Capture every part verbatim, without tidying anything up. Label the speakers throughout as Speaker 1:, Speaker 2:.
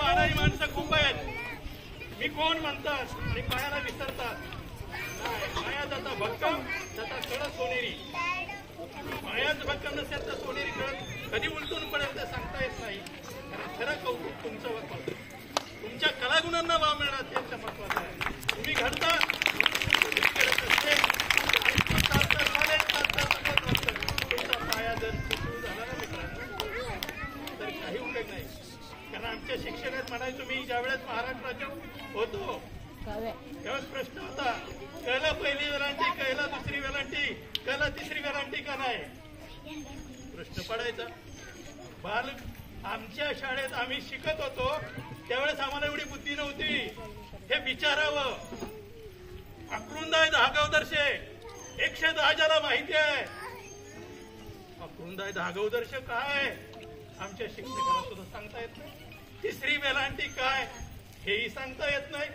Speaker 1: मानाई माणसं खूप आहेत. मी कोण म्हणतात आणि पायाला विसरतात. नाही, माया जाता भक्कम जाता कळ सोनेरी. मायाच भक्कम नसेल तर सोनेरी कळत कधी उलटून पडेल ते सांगता येत नाही. कारण खरं कौतुक तुमचं महत्वाचं, तुमच्या कलागुणांना वाव मिळणार त्यांचं महत्वाचं आहे. तुम्ही घडता तुमचा पाया जर सुरू झाला ना मित्रांनो तर काही उपयोग नाही. कारण आमच्या शिक्षणात म्हणायचो मी ज्यावेळेस महाराष्ट्राच्या होतो त्यावेळेस प्रश्न होता, कळला पहिली वेलांटी, कळला दुसरी वेलांटी, कळला तिसरी वेलांटी का नाही, प्रश्न पडायचा. बाल आमच्या शाळेत आम्ही शिकत होतो त्यावेळेस आम्हाला एवढी बुद्धी नव्हती. हे विचारावं. अक्रुंदाय दहागावदर्शे एकशे दहा ज्याला माहिती आहे. अक्रुंदाय दहागावदर्श काय आमच्या शिक्षकाला सुद्धा सांगता येत नाही. तिसरी वेलांटी काय हेही सांगता येत नाही.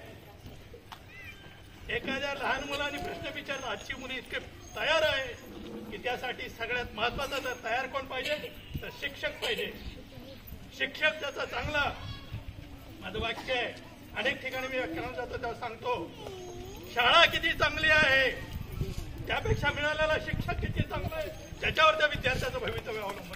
Speaker 1: एखाद्या लहान मुलाने प्रश्न विचारला, आजची मुले इतके तयार आहे की त्यासाठी सगळ्यात महत्वाचं तर तयार कोण पाहिजे तर शिक्षक पाहिजे. शिक्षक त्याचा चांगला. माझं वाक्य आहे, अनेक ठिकाणी मी व्याख्यानात जातो तेव्हा सांगतो, शाळा किती चांगली आहे त्यापेक्षा मिळालेला शिक्षक किती चांगला आहे त्याच्यावर त्या विद्यार्थ्याचं भवितव्य अवलंबून.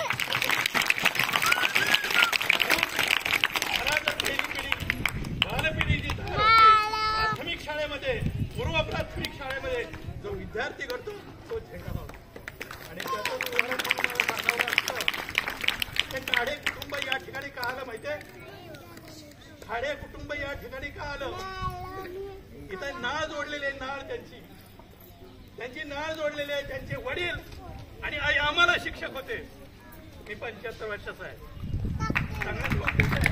Speaker 1: पहिली पिढी बालपिढी जी तयार होते प्राथमिक शाळेमध्ये, पूर्व प्राथमिक शाळेमध्ये जो विद्यार्थी घडतो तो झेंडा लावतो. आणि त्याचं उदाहरण तुम्हाला सांगावं असतं. ते काढे कुटुंब या ठिकाणी का आलं माहितीये? खाडे कुटुंब या ठिकाणी का आलं? इथं नाळ जोडलेले, नाळ त्यांची त्यांची नाळ जोडलेली आहे. त्यांचे वडील आणि आई आम्हाला शिक्षक होते. मी पंच्याहत्तर वर्षाचा आहे. चांगल्याच गोष्ट आहे.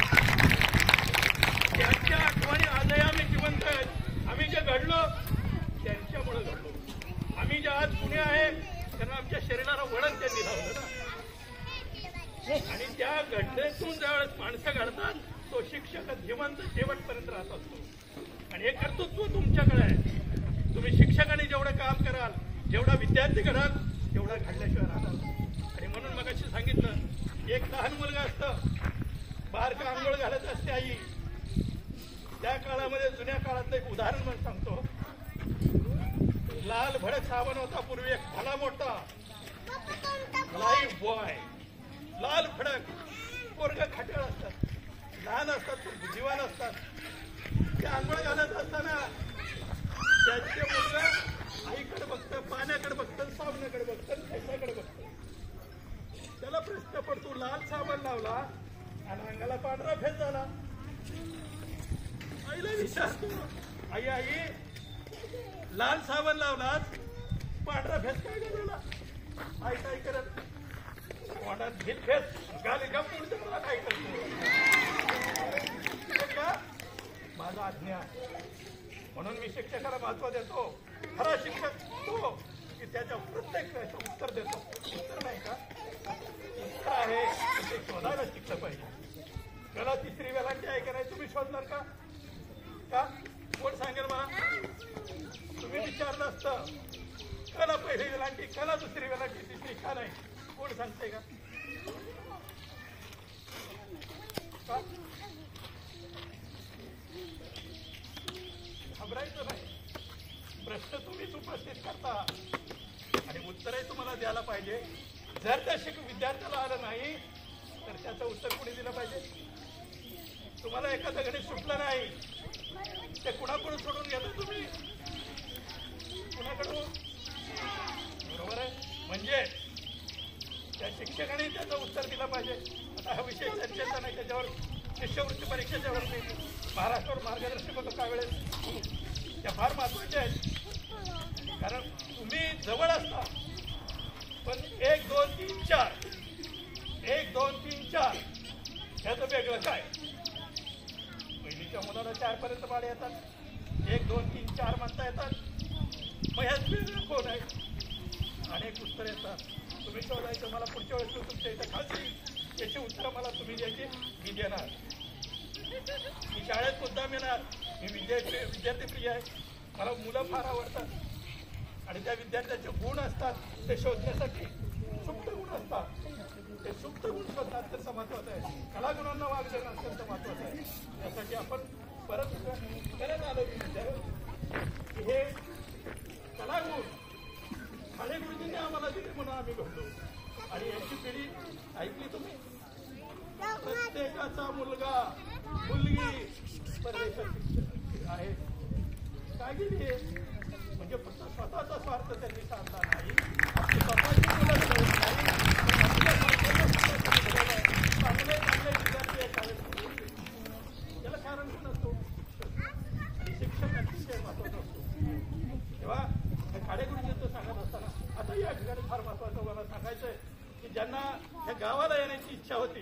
Speaker 1: त्यांच्या आठवणी आजही आम्ही जिवंत आहेत. आम्ही जे घडलो त्यांच्यामुळे घडलो. आम्ही जे आज पुणे आहे त्यांना आमच्या शरीराला वळण त्यांनी लावलं ना. आणि त्या घटनेतून ज्यावेळेस माणसं घडतात तो शिक्षक जिवंत शेवटपर्यंत राहत असतो. आणि हे कर्तृत्व तुमच्याकडे आहे. तुम्ही शिक्षकाने जेवढं काम कराल, जेवढा विद्यार्थी कराल तेवढा घडल्याशिवाय राहणार. आणि म्हणून मग अशी सांगितलं, एक लहान मुलगा असतं, बारका आंघोळ घालत असते आई. त्या काळामध्ये जुन्या काळातलं एक उदाहरण म्हणून सांगतो. लाल भडक साबण होता पूर्वी, एक भला मोठा लाईफ बॉय, लाल भडक. पोरग खट्याळ असतात, लहान असतात, बुद्धिवान असतात. ते आंघोळ घालत असताना त्यांचे मुलगा आईकडे बघतं, पाण्याकडे बघतं, साबणाकडे बघतं, पैशाकडे बघतं. त्याला प्रश्न पडतो, लाल साबण लावला आणि अंगाला पांढरा फेस झाला. आईला विचारतो, आई आई लाल साबण लावलाच पांढरा फेस काय घालवला? आई काय करत वाटात घेत फेस गाली का पुढचं मला काय करतो का माझा आज्ञा. म्हणून मी शिक्षकाला महत्व देतो. खरा शिक्षक तो की त्याच्या प्रत्येक प्रश्नाचं उत्तर देतो. उत्तर नाही का उत्तर आहे ते शोधायला शिकलं पाहिजे. त्याला तिसरी वेलांटी आहे का नाही तुम्ही शोधणार का? का कोण सांगेल मला? तुम्ही विचारलं असतं कला पहिली वेलांटी, कला दुसरी वेलांटी, तिसरी का नाही कोण सांगते का? घाबरायचं नाही. प्रश्न तुम्हीच उपस्थित करता आणि उत्तरही तुम्हाला द्यायला पाहिजे. जर त्या शिक विद्यार्थ्याला आलं नाही तर त्याचं उत्तर कोणी दिलं पाहिजे? तुम्हाला एखादं गणित सुटलं नाही ते कुणाकडून सोडून घेता तुम्ही? कुणाकडून? बरोबर आहे. म्हणजे त्या शिक्षकाने त्याचं उत्तर दिलं पाहिजे. आता हा विषय चर्चेचा नाही, त्याच्यावर शिष्यवृत्ती परीक्षेच्या वरती महाराष्ट्रावर मार्गदर्शक होतो त्यावेळेस त्या फार महत्वाच्या आहेत. कारण तुम्ही जवळ असता पण एक दोन तीन चार एक दोन तीन चार ह्याचं वेगळं काय? पहिलीच्या मुलाला चार पर्यंत पाडे येतात, एक दोन तीन चार म्हणता येतात. मग ह्याच वेगळं कोण आहे? अनेक उत्तर येतात. तुम्ही शोधायचं. मला पुढच्या वेळेस तुमच्या इथं खाली त्याची उत्तरं मला तुम्ही द्यायची, मी देणार. मी शाळेत मुद्दाम येणार. मी विद्यार्थी विद्यार्थी प्रिय आहे. मला मुलं फार आवडतात आणि त्या विद्यार्थ्यांचे गुण असतात ते शोधण्यासाठी सुप्त गुण असतात. ते सुप्त गुण शोधणं अत्यंत महत्वाचं आहे. कलागुणांना वाव देणं अत्यंत महत्वाचं आहे. यासाठी आपण परत करत आलो की हे कलागुण खाडे गुरुजींनी आम्हाला दिले म्हणून आम्ही घडलो. आणि यांची पिढी ऐकली तुम्ही, प्रत्येकाचा मुलगा मुलगी परदेशात आहे. काय गेली म्हणजे फक्त स्वतःचा स्वार्थ त्यांनी साधला नाही, आपली स्वतःची मुलं घडवली नाही, चांगले चांगले विद्यार्थी या शाळेत त्याला कारण नसतो. आणि शिक्षक अतिशय महत्वाचा असतो. तेव्हा खाडेगुरुजींचं सांगत असताना आता या ठिकाणी फार महत्वाचं मला सांगायचं आहे की ज्यांना या गावाला येण्याची इच्छा होती,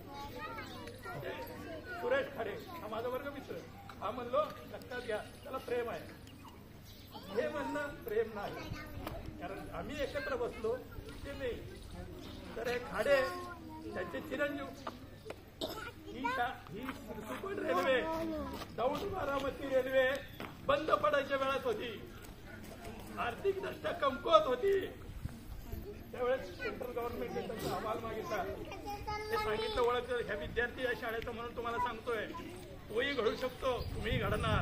Speaker 1: सुरेश खाडे हा माझा वर्ग मित्र, हा म्हणलो लक्षात घ्या त्याला प्रेम आहे. हे म्हणणं प्रेम नाही, कारण आम्ही एकत्र बसलो ते नाही. तर हे खाडे त्यांचे चिरंजीव, ही ही सुपड रेल्वे दौंड बारामती रेल्वे बंद पडायच्या वेळात होती, आर्थिक दृष्ट्या कमकुवत होती. त्यावेळेस सेंट्रल गव्हर्नमेंटने त्यांचा अहवाल मागितला. ते सांगितलं ओळख ह्या विद्यार्थी या शाळेचं म्हणून तुम्हाला सांगतोय, तोही घडू शकतो, तुम्ही घडणार.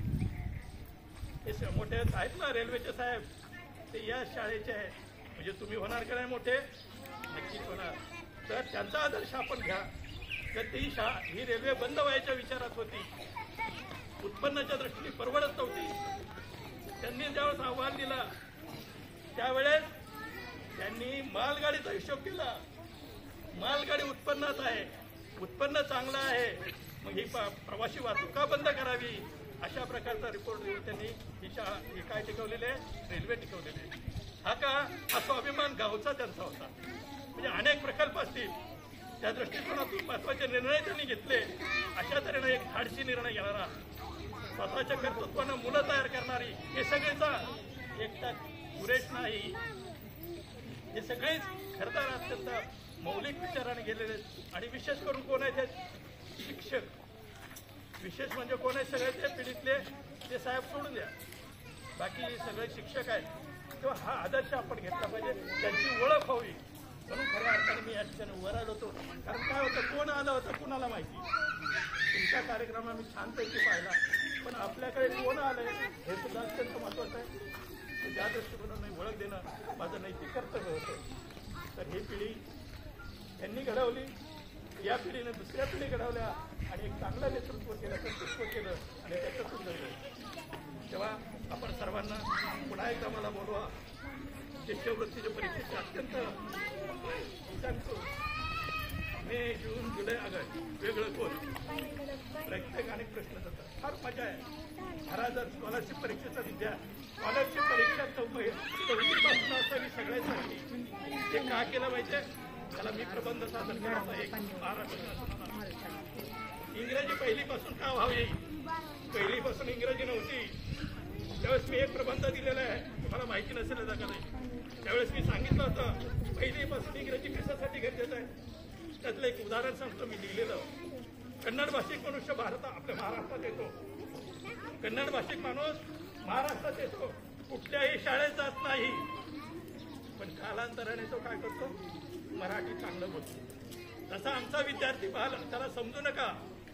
Speaker 1: हे मोठे आहेत ना रेल्वेचे साहेब, ते या शाळेचे आहे, म्हणजे तुम्ही होणार का नाही मोठे, नक्कीच होणार. तर त्यांचा आदर्श आपण घ्या. तर ती शा ही रेल्वे बंद व्हायच्या विचारात होती, उत्पन्नाच्या दृष्टीने परवडत नव्हती. त्यांनी ज्यावेळेस अहवाल दिला त्यावेळेस त्यांनी मालगाडीचा हिशोब केला. मालगाडी उत्पन्नात आहे, उत्पन्न चांगलं आहे, मग ही प्रवासी वाहतूक का बंद करावी, अशा प्रकारचा रिपोर्ट देऊन त्यांनी ही शाळा ही काय टिकवलेली आहे, रेल्वे टिकवलेली आहे. हा का हा स्वाभिमान गावचा त्यांचा होता. म्हणजे अनेक प्रकल्प असतील, त्या दृष्टिकोनातून महत्वाचे निर्णय त्यांनी घेतले. अशा तऱ्हेनं एक धाडसी निर्णय घेणारा, स्वतःच्या कर्तृत्वानं मुलं तयार करणारी, हे सगळेचा एकटा सुरेश नाही, हे सगळेच खरंतर अत्यंत मौलिक विचाराने गेलेले. आणि विशेष करून कोण आहेत शिक्षक, विशेष म्हणजे कोण आहेत सगळे ते पिढीतले ते साहेब सोडून द्या, बाकी सगळे शिक्षक आहेत. तेव्हा हा आदर्श आपण घेतला पाहिजे, त्यांची ओळख व्हावी. म्हणून खऱ्या अर्थाने मी या ठिकाणी उभं राहिलो होतो. कारण काय होतं, कोण आलं होतं कुणाला माहिती. तुमचा कार्यक्रम आम्ही छानपैकी पाहिला, पण आपल्याकडे कोण आलंय हे सुद्धा अत्यंत महत्वाचं आहे. ज्या दृष्टिकोनाने ओळख देणं माझं नैतिक कर्तव्य होतं. तर ही पिढी त्यांनी घडवली, या पिढीने दुसऱ्या पिढी घडवल्या आणि एक चांगलं नेतृत्व केलं, कर्तृत्व केलं आणि त्याच्यातून घडलं. तेव्हा आपण सर्वांना पुन्हा एकदा मला बोलवा. शिष्यवृत्तीच्या परीक्षेचे अत्यंत सांगतो, मे जून जुलै ऑगस्ट वेगळं कोण प्रत्येकाने प्रश्न जातात. फार मजा आहे. खरा जर स्कॉलरशिप परीक्षेचा विद्या स्कॉलरशिप परीक्षा चौथीपासून असावी सगळ्यासाठी. ते का केलं पाहिजे, त्याला मी प्रबंध सादर करायचा एक महाराष्ट्र. इंग्रजी पहिलीपासून का व्हावी, पहिलीपासून इंग्रजी नव्हती. त्यावेळेस मी एक प्रबंध दिलेला आहे, तुम्हाला माहिती नसेल का नाही. त्यावेळेस मी सांगितलं होतं पहिलीपासून इंग्रजी कशासाठी गरजेचं आहे. त्यातलं एक उदाहरण सांगतो मी लिहिलेलं. कन्नड भाषिक मनुष्य भारतात आपल्या महाराष्ट्रात येतो, कन्नड भाषिक माणूस महाराष्ट्रात येतो, कुठल्याही शाळेत जात नाही, पण कालांतराने तो काय करतो, मराठी चांगलं बोलतो. तसा आमचा विद्यार्थी पाहिला, त्याला समजू नका,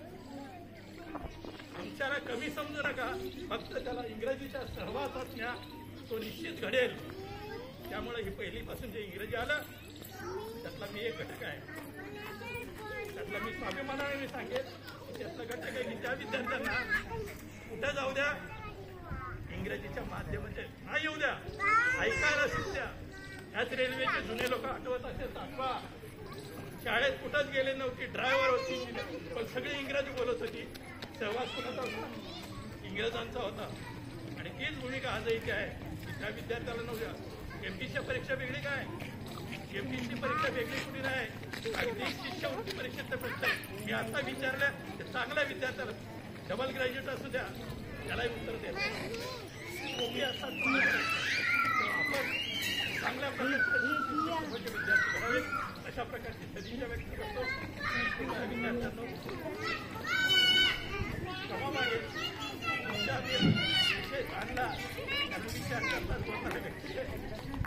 Speaker 1: आमच्याला कमी समजू नका, फक्त त्याला इंग्रजीच्या सहवासात न्या, तो निश्चित घडेल. त्यामुळे ही पहिलीपासून जे इंग्रजी आलं त्यातला मी एक घटक आहे, त्यातला मी स्वाभिमानाने मी सांगेन त्यातला घटक आहे की त्या विद्यार्थ्यांना कुठं जाऊ द्या, इंग्रजीच्या माध्यमाचे ना येऊ द्या, ऐकायला शिकू द्या. याच रेल्वेचे जुने लोक आठवत असेल दाखवा, शाळेत कुठंच गेले नव्हती, ड्रायव्हर होती, पण सगळी इंग्रजी बोलत होती. सहवास कुणाचा होता, इंग्रजांचा होता. आणि तीच भूमिका आजही काय आहे, त्या विद्यार्थ्याला नव्हत्या. एमपीसी परीक्षा वेगळी काय, एमपीसी परीक्षा वेगळी कुठे नाही, अगदी शिष्यवृत्ती परीक्षेचा प्रश्न मी आता विचारल्या, चांगल्या विद्यार्थ्याला डबल ग्रॅज्युएट असू द्या त्यालाही उत्तर द्यायचं. असतात आपण चांगल्या प्रकारचे विद्यार्थी घडावे अशा प्रकारची सदिच्छा व्यक्त करतो. विद्यार्थ्यांना क्षमा मागेल, विषय आणला आणि विचार करतात व्यक्ती